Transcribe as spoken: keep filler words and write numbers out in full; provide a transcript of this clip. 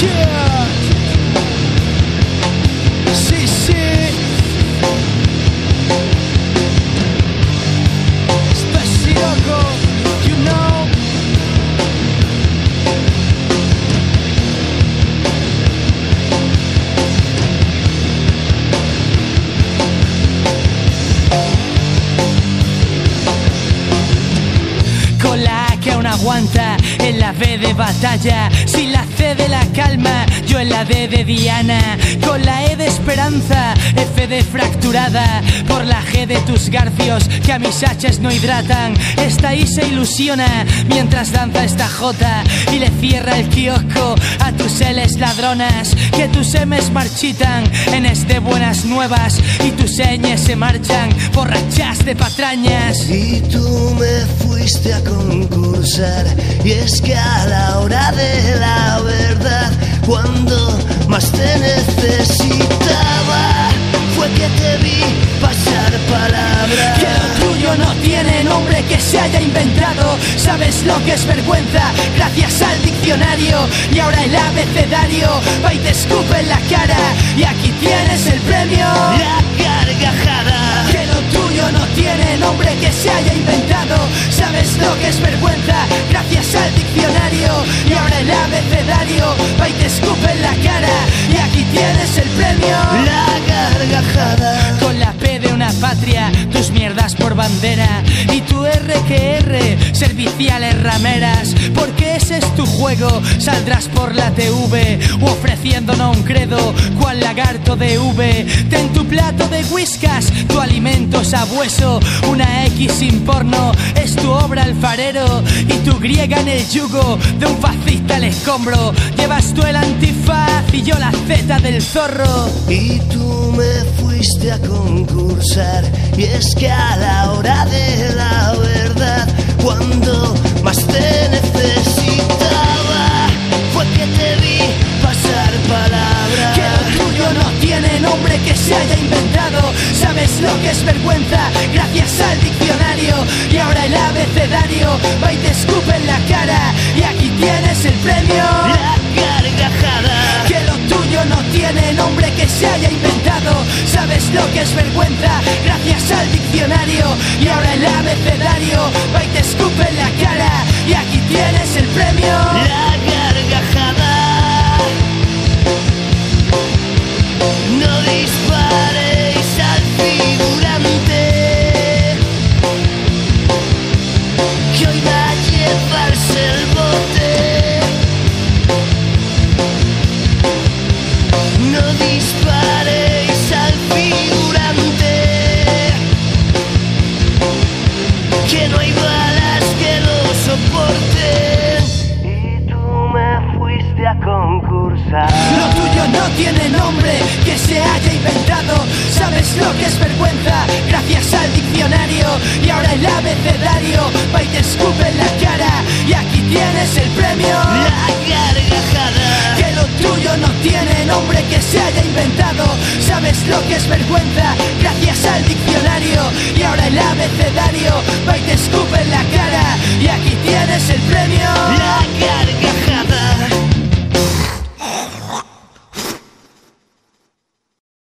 Yeah. Sí, sí. Estoy loco, you know. Con la A que aún aguanta en la B de batalla, sin la C de la calma, yo en la D de Diana, con la E de esperanza, F de fracturada, por la G de tus garfios que a mis H's no hidratan. Esta I se ilusiona mientras danza esta J y le cierra el kiosco a tus L's ladronas, que tus M's marchitan en este buenas nuevas y tus Ñ's se marchan borrachas de patrañas. Y tú me fuiste a concursar, y es que a la hora de la verdad, cuando más te necesitaba, fue que te vi pasar palabra. Que lo tuyo no tiene nombre que se haya inventado. Sabes lo que es vergüenza gracias al diccionario. Y ahora el abecedario va y te escupe en la cara. Y aquí tienes el premio, la carcajada. Que lo tuyo no tiene nombre que se haya inventado. Sabes lo que es vergüenza gracias al diccionario. Y ahora el abecedario va y te escupe en la cara. Y aquí tienes el premio, la carcajada. Con la P de una patria, tus mierdas por bandera, y tu R que R, serviciales rameras. Porque ese es tu juego, saldrás por la T V o ofreciéndonos un credo cual lagarto de V. Ten tu plato de whiskas, tu alimento sabueso, una X sin porno es tu obra alfarero, y tu griega en el yugo de un fascista al escombro. Llevas tú el antifaz y yo la Z del zorro. Y tú me fuiste a concursar, y es que a la hora de la verdad, cuando más te necesitaba, fue que te vi pasar palabra. Que lo tuyo no tiene nombre que se haya inventado. Sabes lo que es vergüenza gracias al diccionario. Y ahora el abecedario va y te escupe en la cara. Y aquí tienes el premio, la carcajada. Que lo tuyo no tiene nombre que se haya inventado. Sabes lo que es vergüenza gracias al diccionario. Y ahora el abecedario va y te escupe en la cara. Y aquí tienes el premio, la carcajada. No disparéis al figurante, que hoy va a llevarse el bote. No disparéis al figurante, que no hay balas que lo soporten. Y tú me fuiste a concursar. Lo tuyo no tiene nombre que se haya inventado. Sabes lo que es vergüenza gracias al diccionario. Y ahora el abecedario va y te escupe en la cara. Y aquí tienes el premio, la carcajada. Que lo tuyo no tiene nombre que se haya inventado. Sabes lo que es vergüenza gracias al diccionario. Y ahora el abecedario va y te escupe en la cara. Y aquí tienes el premio,